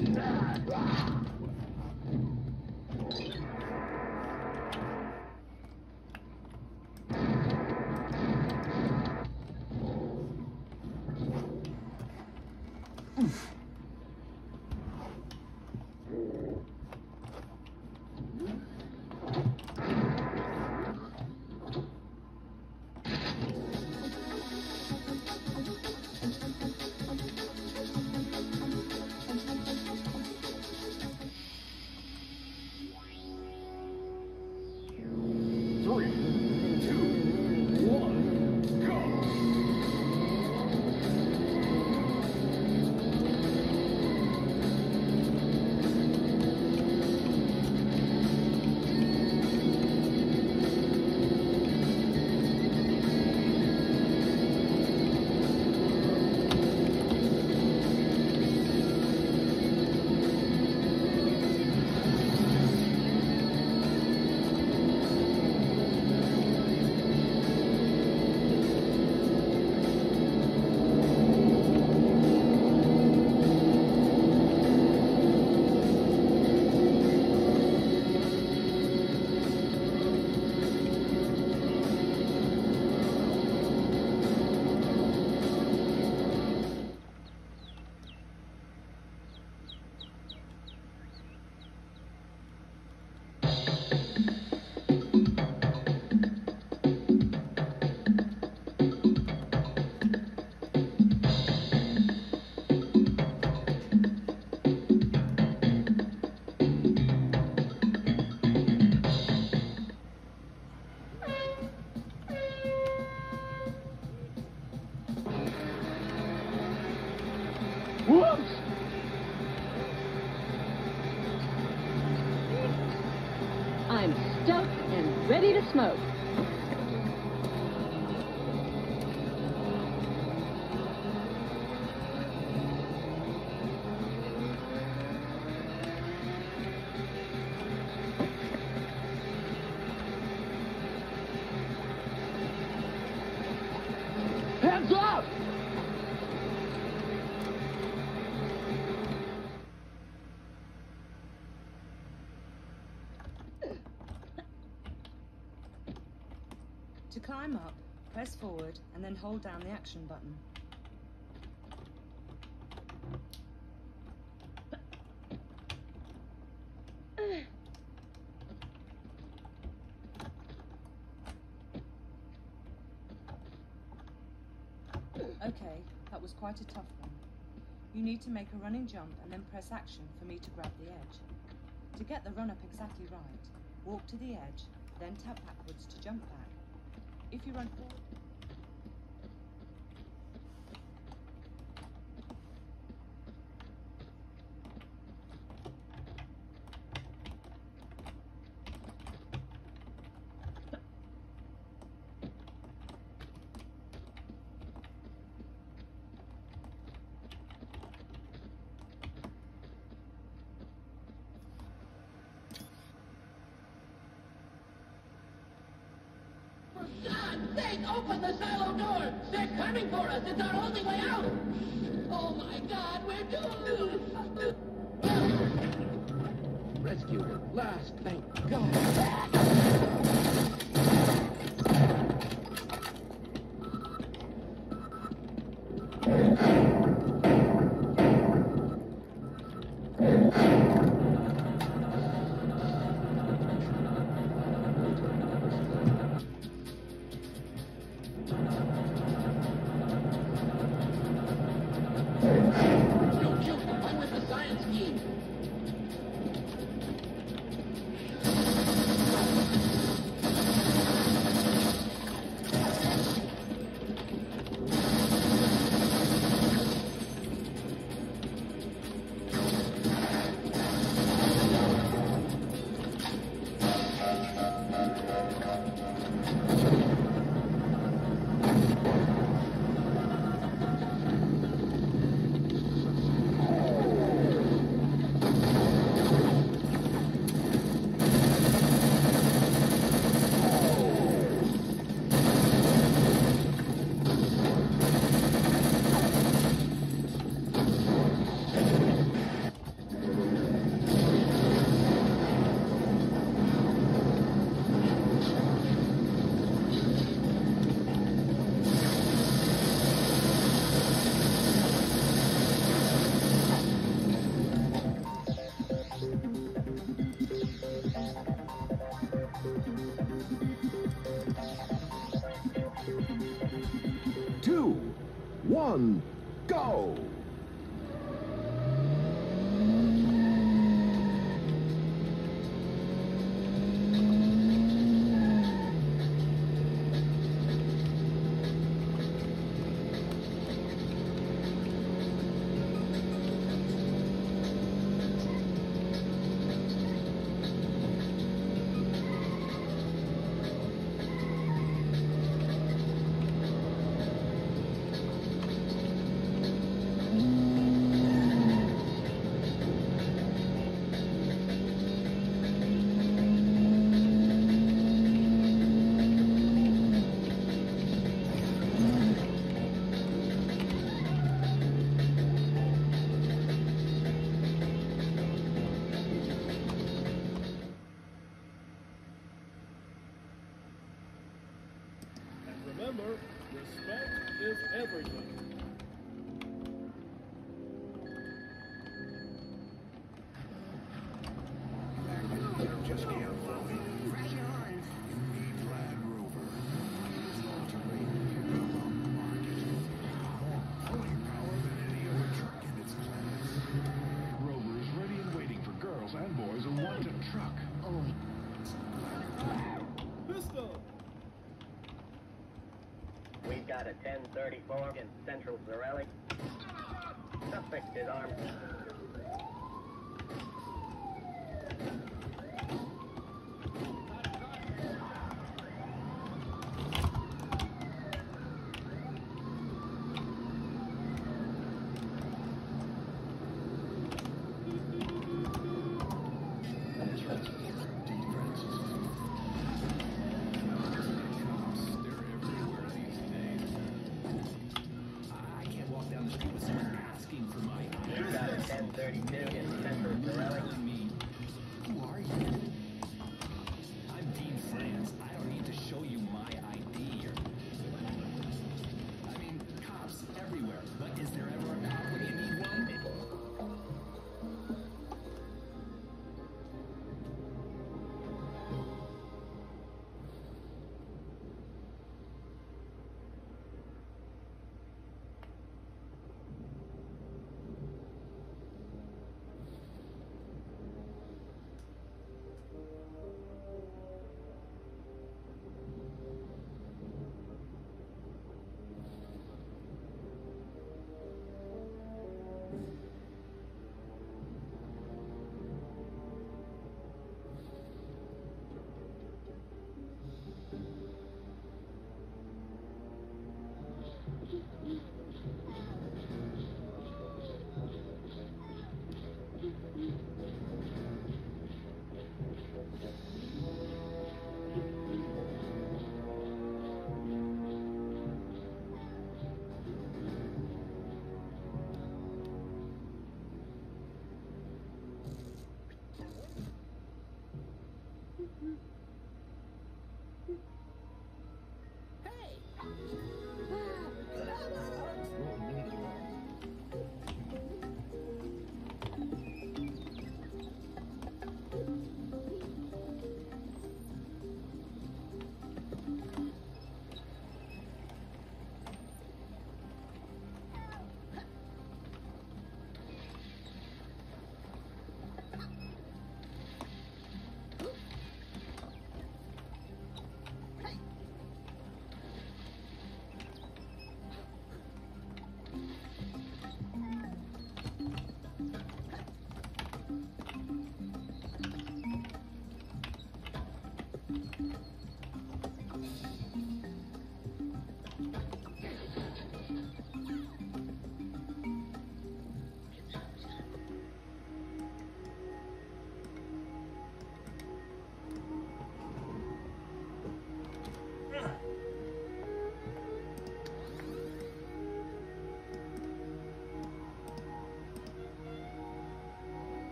I'm stuffed and ready to smoke. Hands up! To climb up, press forward and then hold down the action button. Okay, that was quite a tough one. You need to make a running jump and then press action for me to grab the edge. To get the run up exactly right, walk to the edge, then tap backwards to jump back. If you run forward... Open the silo door! They're coming for us! It's our only way out! Oh my God, we're doomed! Rescued at last, thank God! 1, go! Remember, respect is everything. Just can't avoid it. Right on. You need Land Rover. It's all-terrain pickup on the market. Pulling power than any other truck in its class. Rover is ready and waiting for girls and boys who want a truck. Oh, Pistol! We've got a 1034 in Central Zarelli. Suspect is armed. We've got a 1032 in Central Zarelli. Who are you? I'm Dean France. I don't need to show you my ID. I mean, cops everywhere. But is there ever a cop when you need one?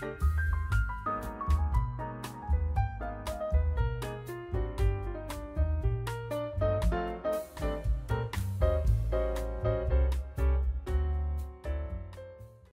Bye.